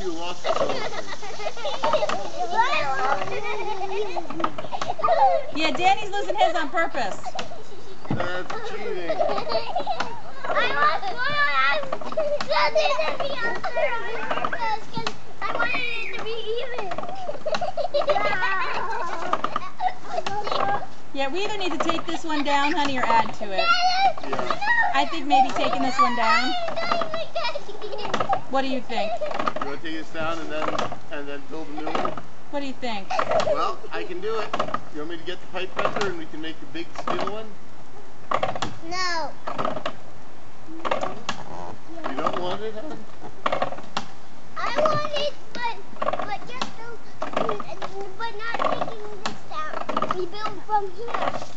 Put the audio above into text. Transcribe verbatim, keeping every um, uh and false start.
you lost the Yeah, Danny's losing his on purpose. That's cheating. I lost one on to be on purpose because I wanted it to be even. Yeah, we either need to take this one down, honey, or add to it. Yeah. I think maybe taking this one down. What do you think? You want to take this down and then and then build a new one? What do you think? Well, I can do it. You want me to get the pipe bender and we can make a big steel one? No. You don't want it, hon? I want it, but but just so, but not taking this down. We build from here.